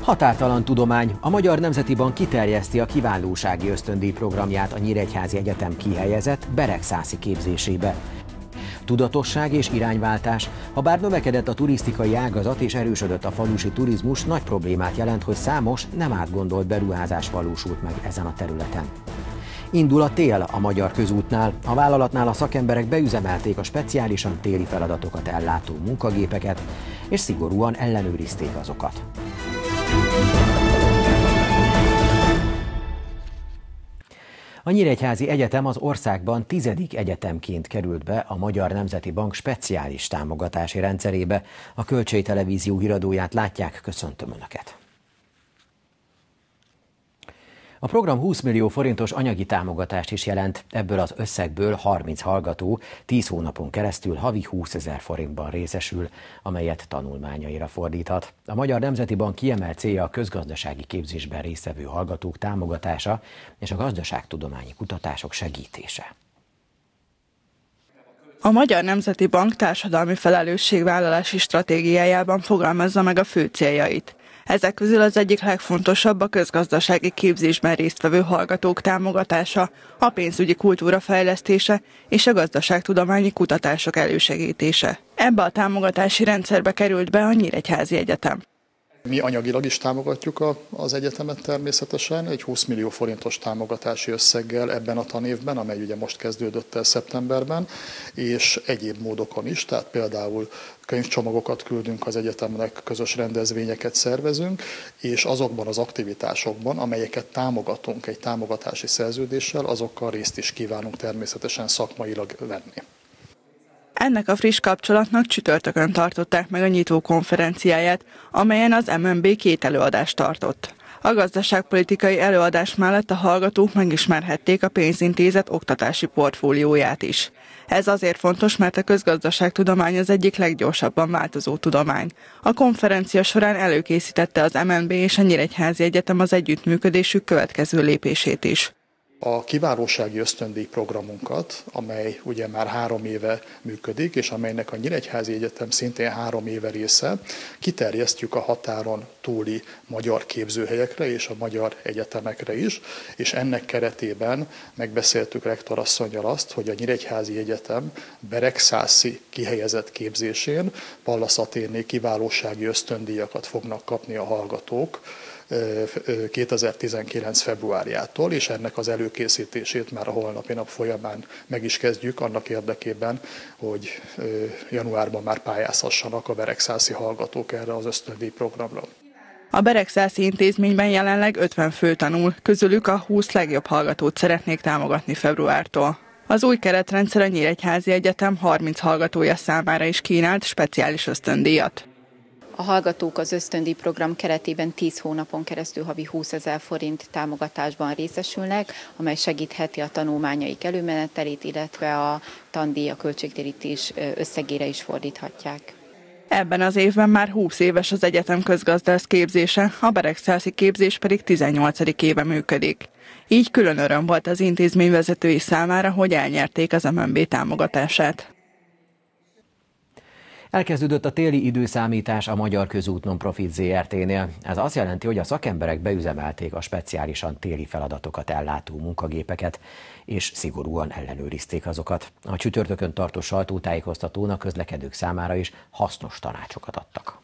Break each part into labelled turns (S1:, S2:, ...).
S1: Határtalan tudomány. A Magyar Nemzeti Bank kiterjeszti a kiválósági ösztöndíj programját a Nyíregyházi Egyetem kihelyezett beregszászi képzésébe. Tudatosság és irányváltás. Habár növekedett a turisztikai ágazat és erősödött a falusi turizmus, nagy problémát jelent, hogy számos nem átgondolt beruházás valósult meg ezen a területen. Indul a tél a Magyar Közútnál. A vállalatnál a szakemberek beüzemelték a speciálisan téli feladatokat ellátó munkagépeket, és szigorúan ellenőrizték azokat. A Nyíregyházi Egyetem az országban 10. egyetemként került be a Magyar Nemzeti Bank speciális támogatási rendszerébe. A Kölcsey Televízió híradóját látják, köszöntöm Önöket! A program 20 millió forintos anyagi támogatást is jelent, ebből az összegből 30 hallgató 10 hónapon keresztül havi 20 000 forintban részesül, amelyet tanulmányaira fordíthat. A Magyar Nemzeti Bank kiemelt célja a közgazdasági képzésben résztvevő hallgatók támogatása és a gazdaságtudományi kutatások segítése.
S2: A Magyar Nemzeti Bank társadalmi felelősségvállalási stratégiájában fogalmazza meg a fő céljait. Ezek közül az egyik legfontosabb a közgazdasági képzésben résztvevő hallgatók támogatása, a pénzügyi kultúra fejlesztése és a gazdaságtudományi kutatások elősegítése. Ebbe a támogatási rendszerbe került be a Nyíregyházi Egyetem.
S3: Mi anyagilag is támogatjuk az egyetemet természetesen, egy 20 millió forintos támogatási összeggel ebben a tanévben, amely ugye most kezdődött el szeptemberben, és egyéb módokon is, tehát például könyvcsomagokat küldünk az egyetemnek, közös rendezvényeket szervezünk, és azokban az aktivitásokban, amelyeket támogatunk egy támogatási szerződéssel, azokkal részt is kívánunk természetesen szakmailag venni.
S2: Ennek a friss kapcsolatnak csütörtökön tartották meg a nyitó konferenciáját, amelyen az MNB 2 előadást tartott. A gazdaságpolitikai előadás mellett a hallgatók megismerhették a pénzintézet oktatási portfólióját is. Ez azért fontos, mert a közgazdaságtudomány az egyik leggyorsabban változó tudomány. A konferencia során előkészítette az MNB és a Nyíregyházi Egyetem az együttműködésük következő lépését is.
S3: A kiválósági ösztöndíj programunkat, amely ugye már 3 éve működik, és amelynek a Nyíregyházi Egyetem szintén 3 éve része, kiterjesztjük a határon túli magyar képzőhelyekre és a magyar egyetemekre is, és ennek keretében megbeszéltük rektorasszonnyal azt, hogy a Nyíregyházi Egyetem beregszászi kihelyezett képzésén Pallas Athénné kiválósági ösztöndíjakat fognak kapni a hallgatók 2019. februárjától, és ennek az előkészítését már a holnapi nap folyamán meg is kezdjük annak érdekében, hogy januárban már pályázhassanak a beregszászi hallgatók erre az ösztöndíj programra.
S2: A beregszászi intézményben jelenleg 50 fő tanul, közülük a 20 legjobb hallgatót szeretnék támogatni februártól. Az új keretrendszer a Nyíregyházi Egyetem 30 hallgatója számára is kínált speciális ösztöndíjat.
S4: A hallgatók az ösztöndíj program keretében 10 hónapon keresztül havi 20 000 forint támogatásban részesülnek, amely segítheti a tanulmányaik előmenetelét, illetve a tandíj, a költségtérítés összegére is fordíthatják.
S2: Ebben az évben már 20 éves az egyetem közgazdász képzése, a beregszászi képzés pedig 18. éve működik. Így külön öröm volt az intézmény vezetői számára, hogy elnyerték az MNB támogatását.
S1: Elkezdődött a téli időszámítás a Magyar Közút Non-Profit Zrt-nél. Ez azt jelenti, hogy a szakemberek beüzemelték a speciálisan téli feladatokat ellátó munkagépeket, és szigorúan ellenőrizték azokat. A csütörtökön tartó sajtótájékoztatón a közlekedők számára is hasznos tanácsokat adtak.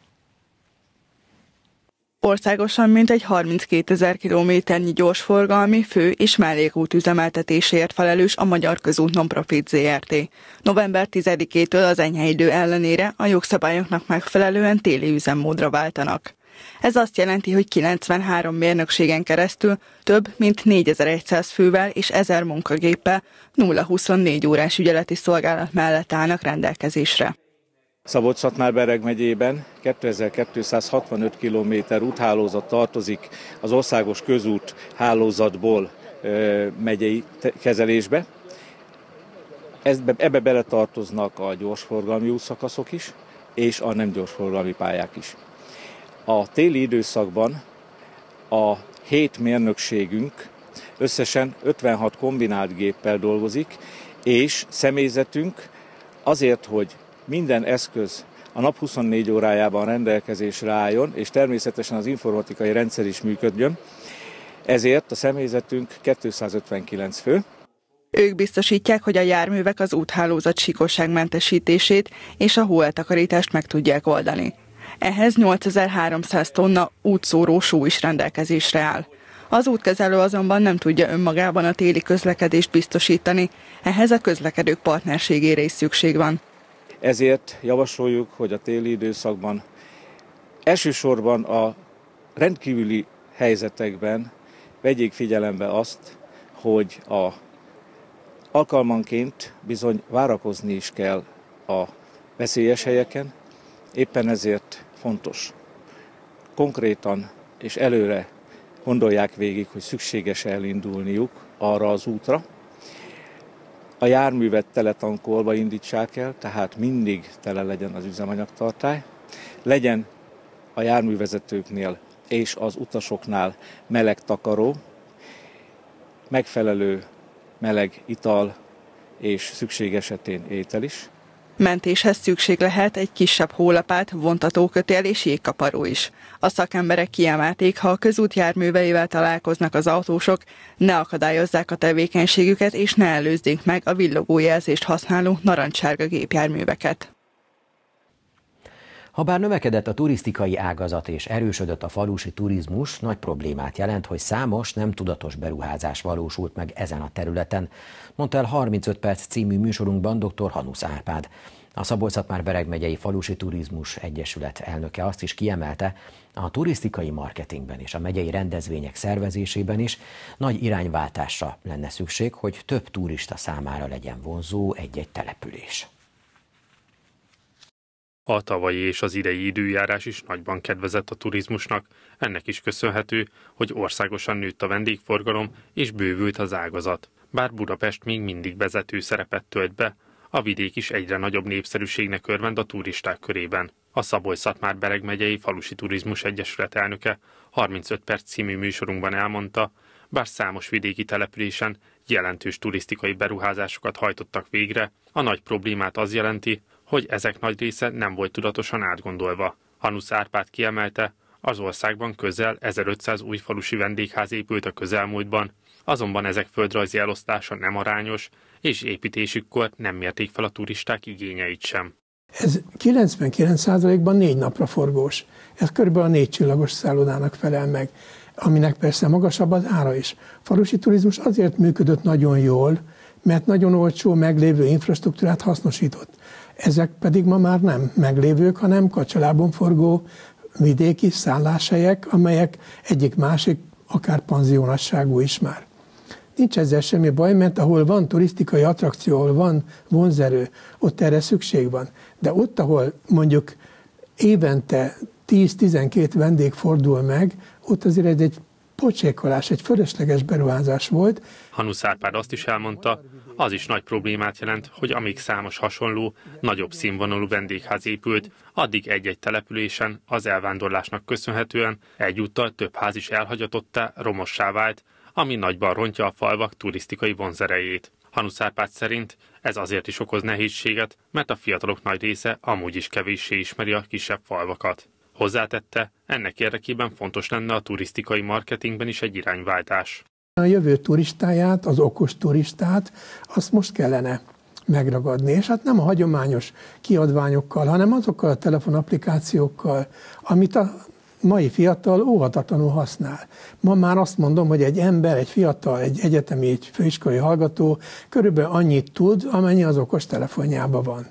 S2: Országosan mintegy 32 000 kilométernyi gyorsforgalmi, fő- és mellékút üzemeltetéséért felelős a Magyar Közút Non-Profit Zrt. November 10-től az enyhe idő ellenére a jogszabályoknak megfelelően téli üzemmódra váltanak. Ez azt jelenti, hogy 93 mérnökségen keresztül több mint 4100 fővel és 1000 munkagéppel 0-24 órás ügyeleti szolgálat mellett állnak rendelkezésre.
S5: Szabolcs-Szatmár-Bereg megyében 2265 km úthálózat tartozik az országos közút hálózatból megyei kezelésbe. Ebbe beletartoznak a gyorsforgalmi útszakaszok is, és a nem gyorsforgalmi pályák is. A téli időszakban a 7 mérnökségünk összesen 56 kombinált géppel dolgozik, és személyzetünk azért, hogy minden eszköz a nap 24 órájában rendelkezésre álljon, és természetesen az informatikai rendszer is működjön. Ezért a személyzetünk 259 fő.
S2: Ők biztosítják, hogy a járművek az úthálózat síkosságmentesítését és a hóeltakarítást meg tudják oldani. Ehhez 8300 tonna útszóró só is rendelkezésre áll. Az útkezelő azonban nem tudja önmagában a téli közlekedést biztosítani, ehhez a közlekedők partnerségére is szükség van.
S5: Ezért javasoljuk, hogy a téli időszakban elsősorban a rendkívüli helyzetekben vegyék figyelembe azt, hogy alkalmanként bizony várakozni is kell a veszélyes helyeken, éppen ezért fontos konkrétan és előre gondolják végig, hogy szükséges elindulniuk arra az útra. A járművet teletankolva indítsák el, tehát mindig tele legyen az üzemanyagtartály. Legyen a járművezetőknél és az utasoknál meleg takaró, megfelelő meleg ital és szükség esetén étel is.
S2: Mentéshez szükség lehet egy kisebb hólapát, vontatókötél és jégkaparó is. A szakemberek kiemelték, ha a közút járműveivel találkoznak az autósok, ne akadályozzák a tevékenységüket és ne előzzék meg a villogójelzést használó narancssárga gépjárműveket.
S1: Habár növekedett a turisztikai ágazat és erősödött a falusi turizmus, nagy problémát jelent, hogy számos nem tudatos beruházás valósult meg ezen a területen, mondta el 35 perc című műsorunkban dr. Hanusz Árpád. A Szabolcs-Szatmár-Bereg megyei Falusi Turizmus Egyesület elnöke azt is kiemelte, a turisztikai marketingben és a megyei rendezvények szervezésében is nagy irányváltásra lenne szükség, hogy több turista számára legyen vonzó egy-egy település.
S6: A tavalyi és az idei időjárás is nagyban kedvezett a turizmusnak, ennek is köszönhető, hogy országosan nőtt a vendégforgalom és bővült az ágazat. Bár Budapest még mindig vezető szerepet tölt be, a vidék is egyre nagyobb népszerűségnek örvend a turisták körében. A Szabolcs-Szatmár-Bereg megyei Falusi Turizmus Egyesület elnöke 35 perc című műsorunkban elmondta, bár számos vidéki településen jelentős turisztikai beruházásokat hajtottak végre, a nagy problémát az jelenti, hogy ezek nagy része nem volt tudatosan átgondolva. Hanusz Árpád kiemelte, az országban közel 1500 új falusi vendégház épült a közelmúltban, azonban ezek földrajzi elosztása nem arányos, és építésükkor nem mérték fel a turisták igényeit sem.
S7: Ez 99%-ban 4 napra forgós. Ez körülbelül a 4 csillagos szállodának felel meg, aminek persze magasabb az ára is. A falusi turizmus azért működött nagyon jól, mert nagyon olcsó meglévő infrastruktúrát hasznosított. Ezek pedig ma már nem meglévők, hanem kacsalábon forgó vidéki szálláshelyek, amelyek egyik-másik akár panziónasságú is már. Nincs ezzel semmi baj, mert ahol van turisztikai attrakció, ahol van vonzerő, ott erre szükség van. De ott, ahol mondjuk évente 10-12 vendég fordul meg, ott azért egy pocsékolás, egy fölösleges beruházás volt.
S6: Hanusz Árpád azt is elmondta, az is nagy problémát jelent, hogy amíg számos hasonló, nagyobb színvonalú vendégház épült, addig egy-egy településen az elvándorlásnak köszönhetően egyúttal több ház is elhagyatottá, romossá vált, ami nagyban rontja a falvak turisztikai vonzerejét. Hanusz Árpád szerint ez azért is okoz nehézséget, mert a fiatalok nagy része amúgy is kevéssé ismeri a kisebb falvakat. Hozzátette, ennek érdekében fontos lenne a turisztikai marketingben is egy irányváltás.
S7: A jövő turistáját, az okos turistát, azt most kellene megragadni, és hát nem a hagyományos kiadványokkal, hanem azokkal a telefonapplikációkkal, amit a mai fiatal óhatatlanul használ. Ma már azt mondom, hogy egy ember, egy fiatal, egy egyetemi, egy főiskolai hallgató körülbelül annyit tud, amennyi az okos telefonjában van.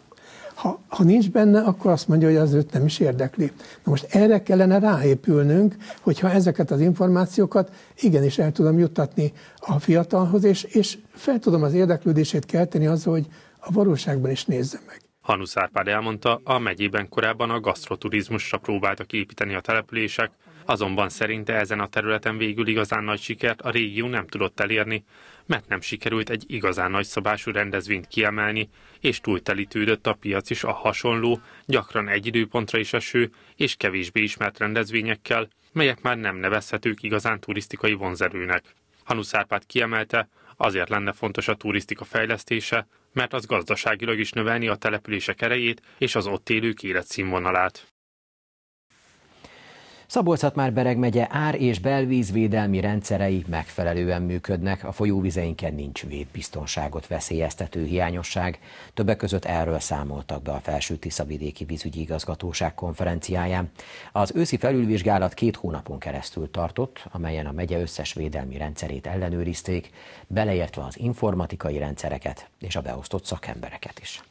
S7: Ha nincs benne, akkor azt mondja, hogy az őt nem is érdekli. Na most erre kellene ráépülnünk, hogyha ezeket az információkat igenis el tudom juttatni a fiatalhoz, és fel tudom az érdeklődését kelteni azzal, hogy a valóságban is nézze meg.
S6: Hanusz Árpád elmondta, a megyében korábban a gasztroturizmusra próbáltak építeni a települések, azonban szerinte ezen a területen végül igazán nagy sikert a régió nem tudott elérni, mert nem sikerült egy igazán nagyszabású rendezvényt kiemelni, és túltelítődött a piac is a hasonló, gyakran egy időpontra is eső és kevésbé ismert rendezvényekkel, melyek már nem nevezhetők igazán turisztikai vonzerőnek. Hanusz Árpád kiemelte, azért lenne fontos a turisztika fejlesztése, mert az gazdaságilag is növelni a települések erejét és az ott élők életszínvonalát.
S1: Szabolcs-Szatmár-Bereg megye ár- és belvízvédelmi rendszerei megfelelően működnek, a folyóvizeinken nincs védbiztonságot veszélyeztető hiányosság. Többek között erről számoltak be a Felső-Tiszavidéki Vízügyi Igazgatóság konferenciáján. Az őszi felülvizsgálat 2 hónapon keresztül tartott, amelyen a megye összes védelmi rendszerét ellenőrizték, beleértve az informatikai rendszereket és a beosztott szakembereket is.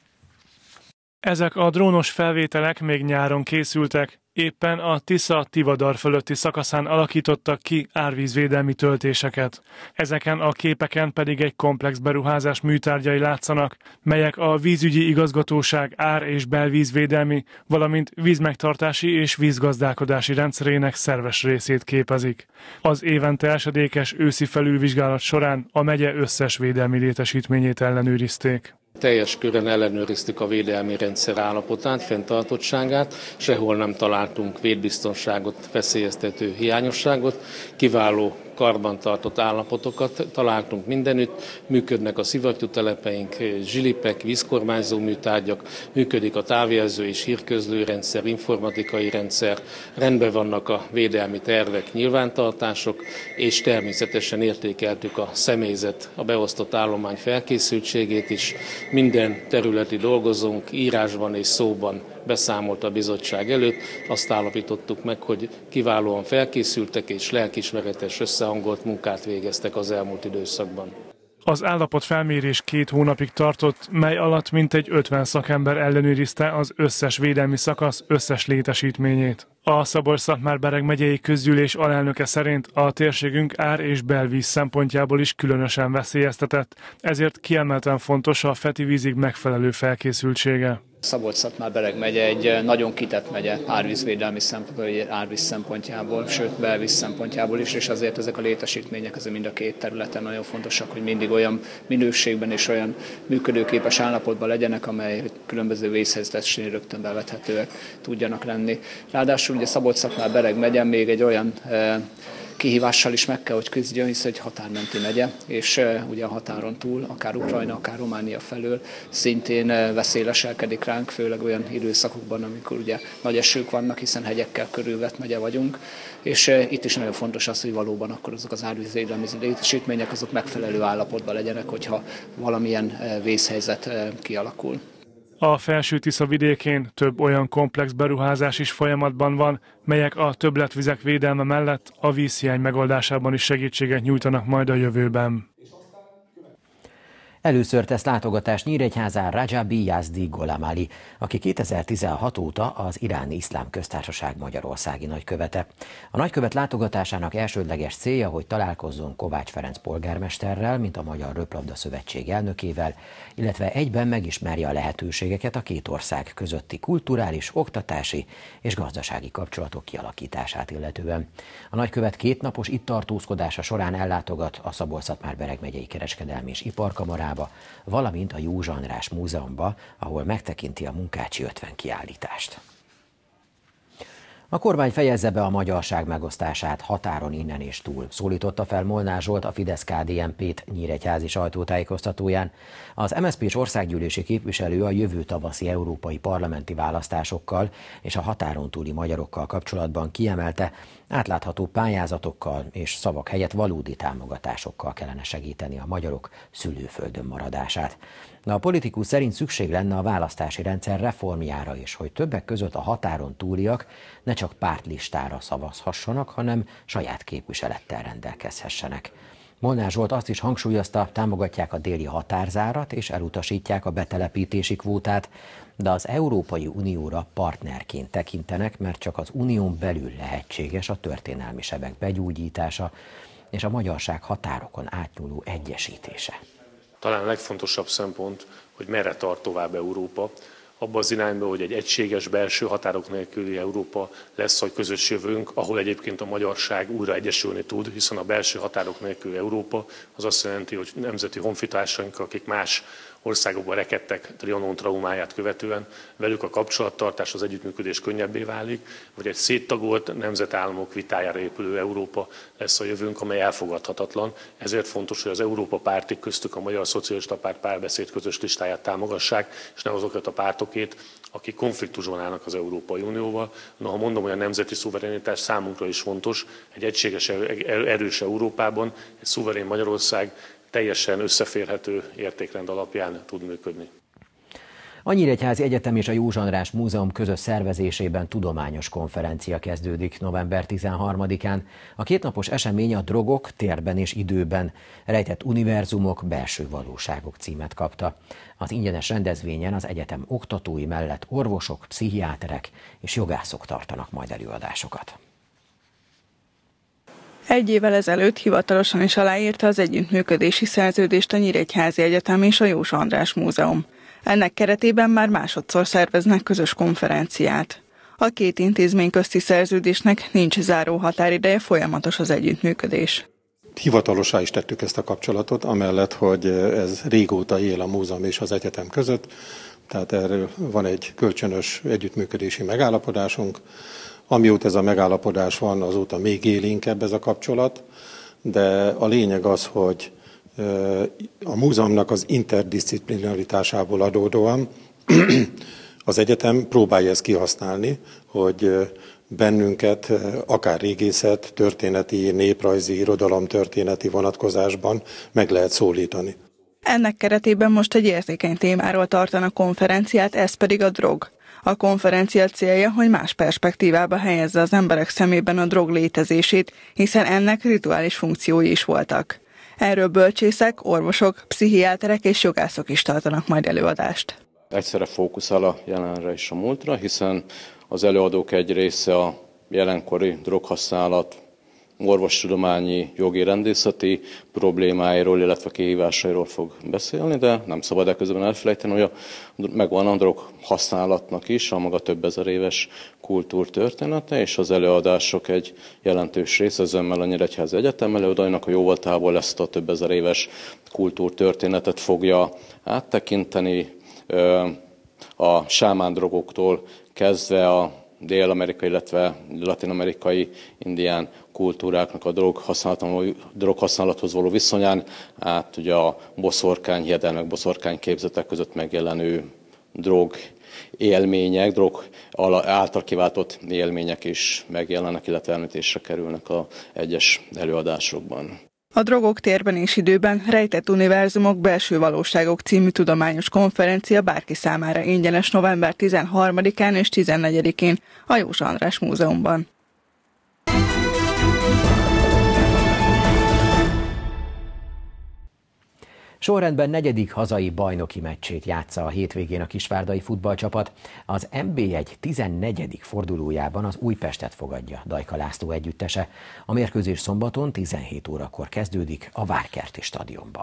S8: Ezek a drónos felvételek még nyáron készültek. Éppen a Tisza-Tivadar fölötti szakaszán alakítottak ki árvízvédelmi töltéseket. Ezeken a képeken pedig egy komplex beruházás műtárgyai látszanak, melyek a vízügyi igazgatóság ár- és belvízvédelmi, valamint vízmegtartási és vízgazdálkodási rendszerének szerves részét képezik. Az évente esedékes őszi felülvizsgálat során a megye összes védelmi létesítményét ellenőrizték.
S9: Teljes körön ellenőriztük a védelmi rendszer állapotát, fenntartottságát, sehol nem találtunk védbiztonságot veszélyeztető hiányosságot, kiváló karbantartott állapotokat találtunk mindenütt, működnek a szivattyútelepeink, zsilipek, vízkormányzó műtárgyak, működik a távjelző és hírközlőrendszer, informatikai rendszer, rendben vannak a védelmi tervek, nyilvántartások, és természetesen értékeltük a személyzet, a beosztott állomány felkészültségét is. Minden területi dolgozónk írásban és szóban beszámolt a bizottság előtt. Azt állapítottuk meg, hogy kiválóan felkészültek és lelkiismeretes összehangolt munkát végeztek az elmúlt időszakban.
S8: Az állapotfelmérés 2 hónapig tartott, mely alatt mintegy 50 szakember ellenőrizte az összes védelmi szakasz összes létesítményét. A Szabolcs-Szatmár-Bereg megyei közgyűlés alelnöke szerint a térségünk ár- és belvíz szempontjából is különösen veszélyeztetett, ezért kiemelten fontos a Feti vízig megfelelő felkészültsége.
S10: Szabolcs-Szatmár-Bereg megye egy nagyon kitett megye árvízvédelmi szempontból, árvíz szempontjából, sőt belvíz szempontjából is, és azért ezek a létesítmények azért mind a 2 területen nagyon fontosak, hogy mindig olyan minőségben és olyan működőképes állapotban legyenek, amely különböző vészhelyzetesen rögtön bevethetőek tudjanak lenni. Ráadásul ugye Szabolcs-Szatmár-Bereg megye még egy olyan kihívással is meg kell, hogy küzdjön, hisz egy határmenti megye, és ugye a határon túl, akár Ukrajna, akár Románia felől szintén veszély leselkedik ránk, főleg olyan időszakokban, amikor ugye nagy esők vannak, hiszen hegyekkel körülvett megye vagyunk, és itt is nagyon fontos az, hogy valóban akkor azok az árvízvédelmi létesítmények azok megfelelő állapotban legyenek, hogyha valamilyen vészhelyzet kialakul.
S8: A Felső-Tisza vidékén több olyan komplex beruházás is folyamatban van, melyek a többletvizek védelme mellett a vízhiány megoldásában is segítséget nyújtanak majd a jövőben.
S1: Először tesz látogatást Nyíregyházán Rajabi Yazdi Golamali, aki 2016 óta az Iráni Iszlám Köztársaság magyarországi nagykövete. A nagykövet látogatásának elsődleges célja, hogy találkozzon Kovács Ferenc polgármesterrel, mint a Magyar Röplabda Szövetség elnökével, illetve egyben megismerje a lehetőségeket a 2 ország közötti kulturális, oktatási és gazdasági kapcsolatok kialakítását illetően. A nagykövet 2 napos itt tartózkodása során ellátogat a Szabolcs-Szatmár-Bereg megyei kereskedelmi és iparkamarába, valamint a Józsa András Múzeumba, ahol megtekinti a Munkácsi 50 kiállítást. A kormány fejezze be a magyarság megosztását határon innen és túl, szólította fel Molnár Zsolt a Fidesz-KDNP-t nyíregyházi sajtótájékoztatóján. Az MSZP-s országgyűlési képviselő a jövő tavaszi európai parlamenti választásokkal és a határon túli magyarokkal kapcsolatban kiemelte, átlátható pályázatokkal és szavak helyett valódi támogatásokkal kellene segíteni a magyarok szülőföldön maradását. De a politikus szerint szükség lenne a választási rendszer reformjára is, hogy többek között a határon túliak ne csak pártlistára szavazhassanak, hanem saját képviselettel rendelkezhessenek. Molnár Zsolt azt is hangsúlyozta, támogatják a déli határzárat és elutasítják a betelepítési kvótát, de az Európai Unióra partnerként tekintenek, mert csak az unión belül lehetséges a történelmi sebek begyógyítása és a magyarság határokon átnyúló egyesítése.
S11: Talán a legfontosabb szempont, hogy merre tart tovább Európa. abba az irányba, hogy egy egységes belső határok nélküli Európa lesz a közös jövőnk, ahol egyébként a magyarság újra egyesülni tud, hiszen a belső határok nélküli Európa az azt jelenti, hogy nemzeti honfitársaink, akik más országokban rekedtek Trianon traumáját követően, velük a kapcsolattartás, az együttműködés könnyebbé válik, vagy egy széttagolt nemzetállamok vitájára épülő Európa lesz a jövőnk, amely elfogadhatatlan. Ezért fontos, hogy az Európa pártik, köztük a Magyar Szocialista Párt párbeszéd közös listáját támogassák, és ne azokat a pártokét, akik konfliktusban állnak az Európai Unióval. Noha mondom, hogy a nemzeti szuverenitás számunkra is fontos, egy egységes, erős Európában egy szuverén Magyarország teljesen összeférhető értékrend alapján tud működni.
S1: A Nyíregyházi Egyetem és a József András Múzeum közös szervezésében tudományos konferencia kezdődik november 13-án. A kétnapos esemény a Drogok térben és időben, rejtett univerzumok, belső valóságok címet kapta. Az ingyenes rendezvényen az egyetem oktatói mellett orvosok, pszichiáterek és jogászok tartanak majd előadásokat.
S2: Egy évvel ezelőtt hivatalosan is aláírta az együttműködési szerződést a Nyíregyházi Egyetem és a József András Múzeum. Ennek keretében már másodszor szerveznek közös konferenciát. A két intézmény közti szerződésnek nincs záró határideje, folyamatos az együttműködés.
S12: Hivatalossá is tettük ezt a kapcsolatot, amellett, hogy ez régóta él a múzeum és az egyetem között, tehát erről van egy kölcsönös együttműködési megállapodásunk. Amióta ez a megállapodás van, azóta még élénkebb ez a kapcsolat, de a lényeg az, hogy a múzeumnak az interdiszciplinaritásából adódóan az egyetem próbálja ezt kihasználni, hogy bennünket akár régészet, történeti, néprajzi, irodalomtörténeti vonatkozásban meg lehet szólítani.
S2: Ennek keretében most egy érzékeny témáról tartanak konferenciát, ez pedig a drog. A konferencia célja, hogy más perspektívába helyezze az emberek szemében a drog létezését, hiszen ennek rituális funkciói is voltak. Erről bölcsészek, orvosok, pszichiáterek és jogászok is tartanak majd előadást.
S13: Egyszerre fókuszál a jelenre és a múltra, hiszen az előadók egy része a jelenkori droghasználat, orvostudományi, jogi, rendészeti problémáiról, illetve kihívásairól fog beszélni, de nem szabad eközben elfelejteni, hogy megvan a drog használatnak is a maga több ezer éves kultúrtörténete, és az előadások egy jelentős része, ezzel a Nyíregyházi Egyetem előadóinak a jóval távol ezt a több ezer éves kultúrtörténetet fogja áttekinteni, a sámándrogoktól kezdve a dél-amerikai, illetve latin-amerikai indián kultúráknak a droghasználathoz való viszonyán, át ugye a boszorkány hiedelmek, boszorkány képzetek között megjelenő drog élmények, drog által kiváltott élmények is megjelennek, illetve említésre kerülnek az egyes előadásokban.
S2: A Drogok térben és időben, rejtett univerzumok, belső valóságok című tudományos konferencia bárki számára ingyenes november 13-án és 14-én a József András Múzeumban.
S1: Sorrendben 4. hazai bajnoki meccsét játsza a hétvégén a kisvárdai futballcsapat. Az NB1 14. fordulójában az Újpestet fogadja Dajka László együttese. A mérkőzés szombaton 17 órakor kezdődik a Várkerti stadionban.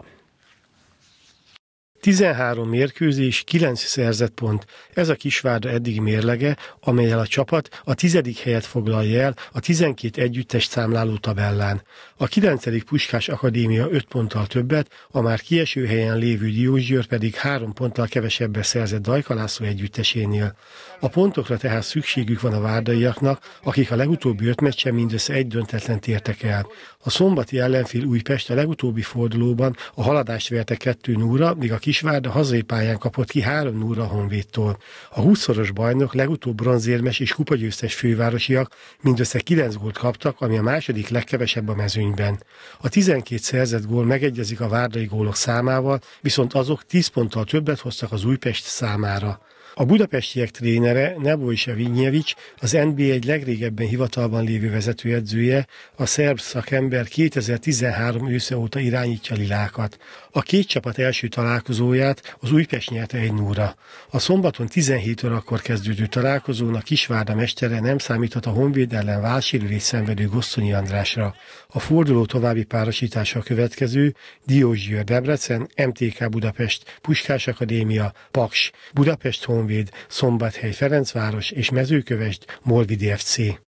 S14: 13 mérkőzés, 9 szerzett pont. Ez a Kisvárda eddigi mérlege, amellyel a csapat a 10. helyet foglalja el a 12 együttest számláló tabellán. A 9. Puskás Akadémia 5 ponttal többet, a már kieső helyen lévő Diósgyőr pedig 3 ponttal kevesebbet szerzett Dajka László együttesénél. A pontokra tehát szükségük van a várdaiaknak, akik a legutóbbi 5 meccsen mindössze egy döntetlent értek el. A szombati ellenfél Újpest a legutóbbi fordulóban a Haladást verte 2-0-ra, míg a Kisvárda hazai pályán kapott ki 3-0 a Honvédtól. A 20-szoros bajnok, legutóbb bronzérmes és kupagyőztes fővárosiak mindössze 9 gólt kaptak, ami a második legkevesebb a mezőnyben. A 12 szerzett gól megegyezik a várdai gólok számával, viszont azok 10 ponttal többet hoztak az Újpest számára. A budapestiek trénere, Nebojsa Vignyevics, az NB1 legrégebben hivatalban lévő vezetőedzője, a szerb szakember 2013 ősze óta irányítja lilákat. A két csapat első találkozóját az Újpest nyerte 1-0-ra. A szombaton 17 órakor kezdődő találkozón a Kisvárda mestere nem számíthat a Honvéd ellen válsérülést szenvedő Gosztonyi Andrásra. A forduló további párosítása a következő: Diósgyőr Debrecen, MTK Budapest, Puskás Akadémia, Paks, Budapest Honvéd, Honvéd, Szombathely Ferencváros és Mezőkövesd Molvidi FC.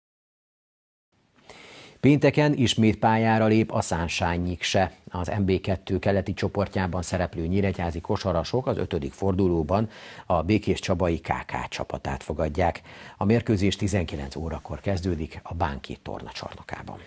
S1: Pénteken ismét pályára lép a Sunshine-Nyikse. Az MB2 keleti csoportjában szereplő nyíregyházi kosarasok az 5. fordulóban a Békéscsabai KK csapatát fogadják. A mérkőzés 19 órakor kezdődik a Bánki tornacsarnokában.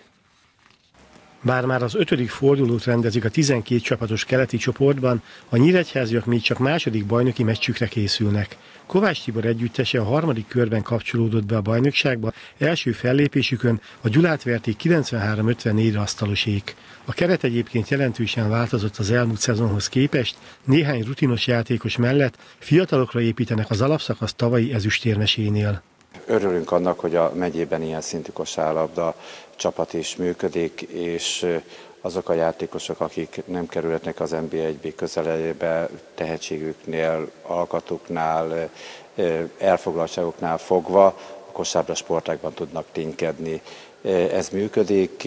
S14: Bár már az 5. fordulót rendezik a 12 csapatos keleti csoportban, a nyíregyháziak még csak második bajnoki meccsükre készülnek. Kovács Tibor együttese a 3. körben kapcsolódott be a bajnokságba, első fellépésükön a Gyulát verték 93-54-re asztalosék. A keret egyébként jelentősen változott az elmúlt szezonhoz képest, néhány rutinos játékos mellett fiatalokra építenek az alapszakasz tavalyi ezüstérmesénél.
S15: Örülünk annak, hogy a megyében ilyen szintű kosárlabda csapat is működik, és azok a játékosok, akik nem kerülhetnek az NB1B közelébe, tehetségüknél, alkatuknál, elfoglaltságoknál fogva a kosárlabda sportágban tudnak ténykedni. Ez működik.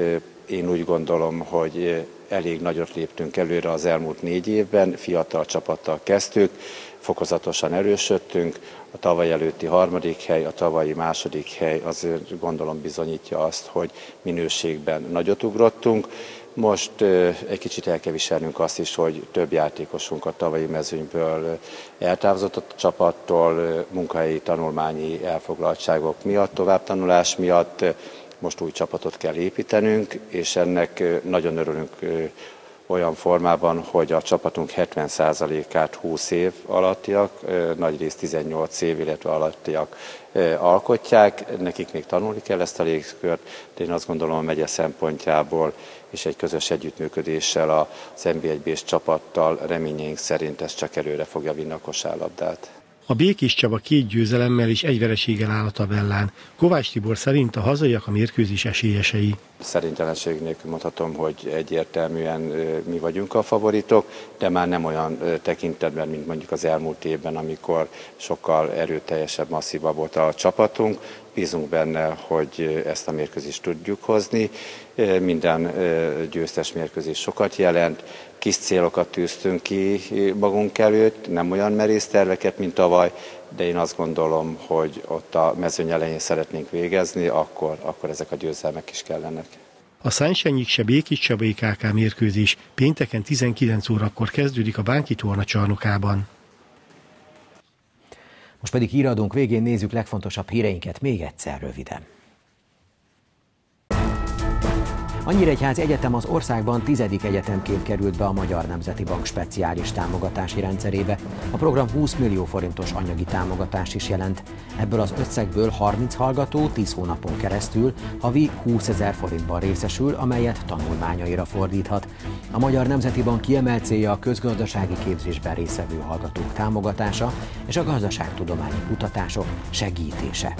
S15: Én úgy gondolom, hogy elég nagyot léptünk előre az elmúlt 4 évben, fiatal csapattal kezdtük, fokozatosan erősödtünk, a tavaly előtti 3. hely, a tavalyi 2. hely azért gondolom bizonyítja azt, hogy minőségben nagyot ugrottunk. Most egy kicsit el kell viselnünk azt is, hogy több játékosunk a tavalyi mezőnyből eltávozott a csapattól, munkahelyi tanulmányi elfoglaltságok miatt, továbbtanulás miatt. Most új csapatot kell építenünk, és ennek nagyon örülünk olyan formában, hogy a csapatunk 70%-át 20 év alattiak, nagyrészt 18 év, illetve alattiak alkotják. Nekik még tanulni kell ezt a légkört, de én azt gondolom a megye szempontjából és egy közös együttműködéssel az NB1B-s csapattal reményeink szerint ez csak előre fogja vinni a kosárlabdát.
S14: A Békés Csaba 2 győzelemmel és 1 vereséggel áll a tabellán. Kovács Tibor szerint a hazaiak a mérkőzés esélyesei.
S15: Szerintelenség nélkül mondhatom, hogy egyértelműen mi vagyunk a favoritok, de már nem olyan tekintetben, mint mondjuk az elmúlt évben, amikor sokkal erőteljesebb, masszívabb volt a csapatunk. Bízunk benne, hogy ezt a mérkőzést tudjuk hozni. Minden győztes mérkőzés sokat jelent. Kis célokat tűztünk ki magunk előtt, nem olyan merész terveket, mint tavaly, de én azt gondolom, hogy ott a mezőny elején szeretnénk végezni, akkor ezek a győzelmek is kellenek.
S14: A Sunshine-Nyikse Békéscsabai KK mérkőzés pénteken 19 órakor kezdődik a Bánki tornacsarnokában.
S1: Most pedig híradónk végén nézzük legfontosabb híreinket még egyszer röviden. A Nyíregyházi Egyetem az országban 10. egyetemként került be a Magyar Nemzeti Bank speciális támogatási rendszerébe. A program 20 millió forintos anyagi támogatást is jelent. Ebből az összegből 30 hallgató 10 hónapon keresztül havi 20 000 forintban részesül, amelyet tanulmányaira fordíthat. A Magyar Nemzeti Bank kiemelt célja a közgazdasági képzésben résztvevő hallgatók támogatása és a gazdaságtudományi kutatások segítése.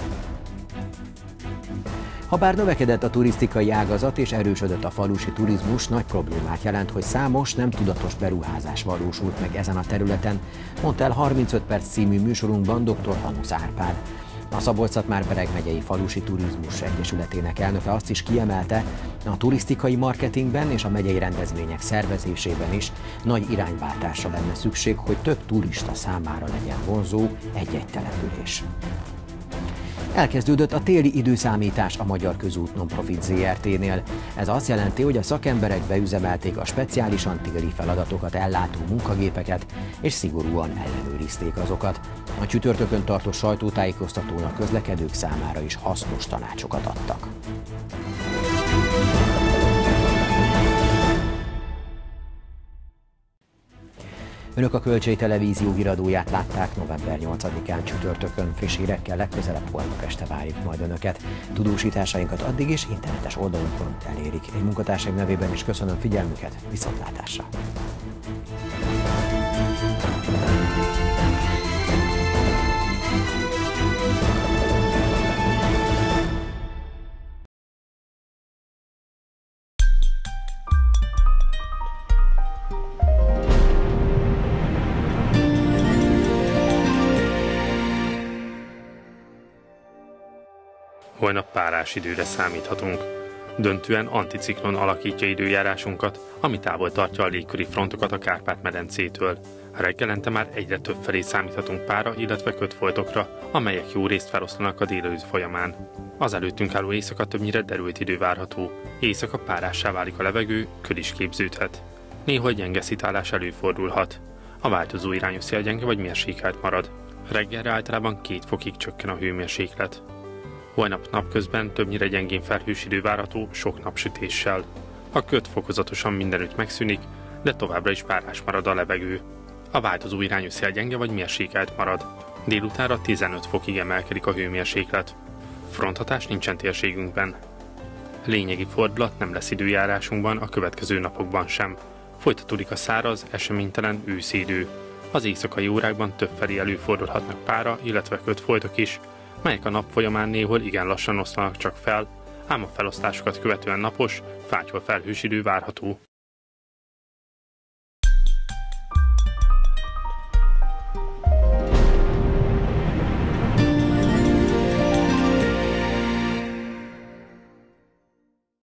S1: Habár növekedett a turisztikai ágazat és erősödött a falusi turizmus, nagy problémát jelent, hogy számos nem tudatos beruházás valósult meg ezen a területen, mondta el 35 perc című műsorunkban dr. Hanusz Árpád. A Szabolcs-Szatmár-Bereg megyei Falusi Turizmus Egyesületének elnöke azt is kiemelte, a turisztikai marketingben és a megyei rendezvények szervezésében is nagy irányváltásra lenne szükség, hogy több turista számára legyen vonzó egy-egy település. Elkezdődött a téli időszámítás a Magyar Közút Nonprofit Zrt-nél. Ez azt jelenti, hogy a szakemberek beüzemelték a speciálisan téli feladatokat ellátó munkagépeket, és szigorúan ellenőrizték azokat. A csütörtökön tartó sajtótájékoztatón a közlekedők számára is hasznos tanácsokat adtak. Önök a Kölcsei Televízió híradóját látták november 8-án csütörtökön. Friss hírekkel legközelebb holnap este várjuk majd Önöket. Tudósításainkat addig is internetes oldalunkon elérik. Egy munkatársaim nevében is köszönöm figyelmüket, viszontlátásra!
S6: Holnap párás időre számíthatunk. Döntően anticiklon alakítja időjárásunkat, ami távol tartja a légköri frontokat a Kárpát-medencétől. Reggelente már egyre több felé számíthatunk pára, illetve kötfoltokra, amelyek jó részt feloszlanak a délelőtt folyamán. Az előttünk álló éjszaka többnyire derült idő várható. Éjszaka párássá válik a levegő, köd is képződhet. Néhol gyenge szitálás előfordulhat. A változó irányú szél gyenge vagy mérsékelt marad. Reggelre általában 2 fokig csökken a hőmérséklet. Holnap napközben többnyire gyengén felhős idő várható, sok napsütéssel. A köd fokozatosan mindenütt megszűnik, de továbbra is párás marad a levegő. A változó irányú szél gyenge vagy mérsékelt marad. Délutánra 15 fokig emelkedik a hőmérséklet. Fronthatás nincsen térségünkben. Lényegi fordulat nem lesz időjárásunkban a következő napokban sem. Folytatódik a száraz, eseménytelen őszi idő. Az éjszakai órákban többfelé előfordulhatnak pára, illetve kötfoltok is, melyek a nap folyamán néhol igen lassan oszlanak csak fel, ám a felosztásokat követően napos, fátyol felhős idő várható.